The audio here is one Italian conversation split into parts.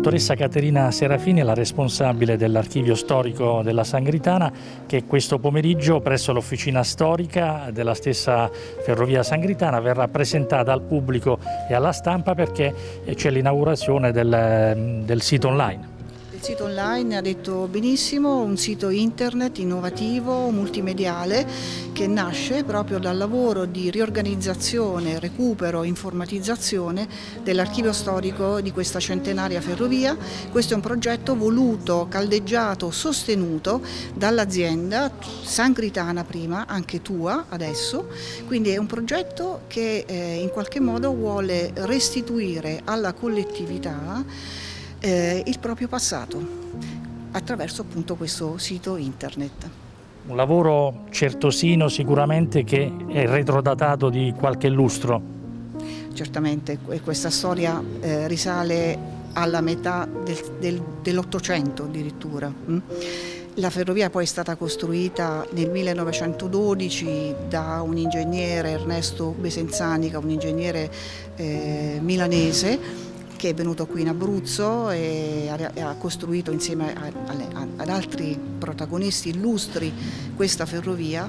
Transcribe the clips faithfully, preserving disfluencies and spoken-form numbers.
dottoressa Caterina Serafini è la responsabile dell'archivio storico della Sangritana, che questo pomeriggio presso l'officina storica della stessa ferrovia Sangritana verrà presentata al pubblico e alla stampa perché c'è l'inaugurazione del, del sito online. Il sito online, ha detto benissimo, un sito internet innovativo, multimediale, che nasce proprio dal lavoro di riorganizzazione, recupero, informatizzazione dell'archivio storico di questa centenaria ferrovia. Questo è un progetto voluto, caldeggiato, sostenuto dall'azienda Sangritana prima, anche tua adesso, quindi è un progetto che eh, in qualche modo vuole restituire alla collettività Eh, il proprio passato attraverso appunto questo sito internet. Un lavoro certosino sicuramente che è retrodatato di qualche lustro. Certamente questa storia eh, risale alla metà del, del, dell'Ottocento addirittura. La ferrovia poi è stata costruita nel millenovecentododici da un ingegnere, Ernesto Besenzanica, un ingegnere eh, milanese, che è venuto qui in Abruzzo e ha costruito insieme ad altri protagonisti illustri questa ferrovia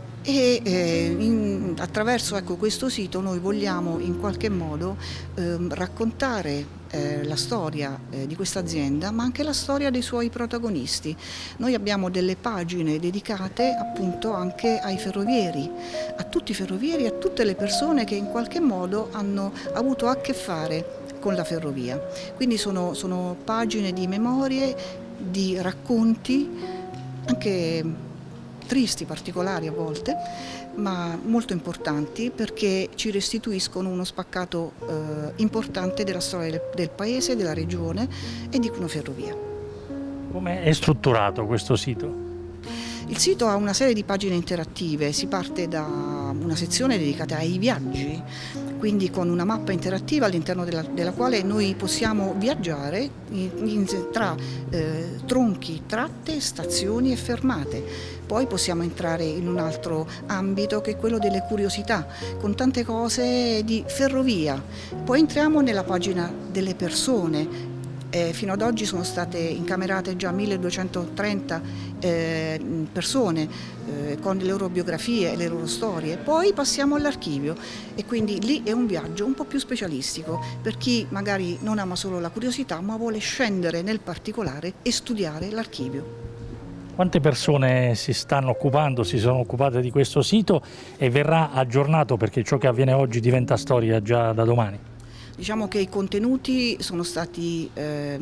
e in, attraverso ecco, questo sito noi vogliamo in qualche modo eh, raccontare eh, la storia eh, di questa azienda, ma anche la storia dei suoi protagonisti. Noi abbiamo delle pagine dedicate appunto anche ai ferrovieri, a tutti i ferrovieri, a tutte le persone che in qualche modo hanno avuto a che fare con la ferrovia. Quindi sono, sono pagine di memorie, di racconti, anche tristi, particolari a volte, ma molto importanti perché ci restituiscono uno spaccato eh, importante della storia del, del paese, della regione e di una ferrovia. Come è strutturato questo sito? Il sito ha una serie di pagine interattive, si parte da una sezione dedicata ai viaggi, quindi con una mappa interattiva all'interno della, della quale noi possiamo viaggiare in, in, tra eh, tronchi, tratte, stazioni e fermate. Poi possiamo entrare in un altro ambito che è quello delle curiosità, con tante cose di ferrovia. Poi entriamo nella pagina delle persone. Eh, fino ad oggi sono state incamerate già milleduecentotrenta eh, persone eh, con le loro biografie e le loro storie. Poi passiamo all'archivio e quindi lì è un viaggio un po' più specialistico per chi magari non ama solo la curiosità ma vuole scendere nel particolare e studiare l'archivio. Quante persone si stanno occupando, si sono occupate di questo sito e verrà aggiornato perché ciò che avviene oggi diventa storia già da domani? Diciamo che i contenuti sono stati eh,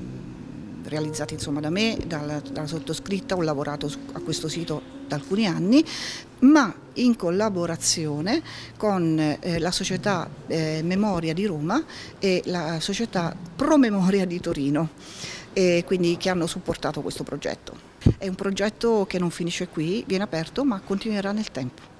realizzati insomma, da me, dalla, dalla sottoscritta, ho lavorato a questo sito da alcuni anni, ma in collaborazione con eh, la società eh, Memoria di Roma e la società Promemoria di Torino, e quindi che hanno supportato questo progetto. È un progetto che non finisce qui, viene aperto ma continuerà nel tempo.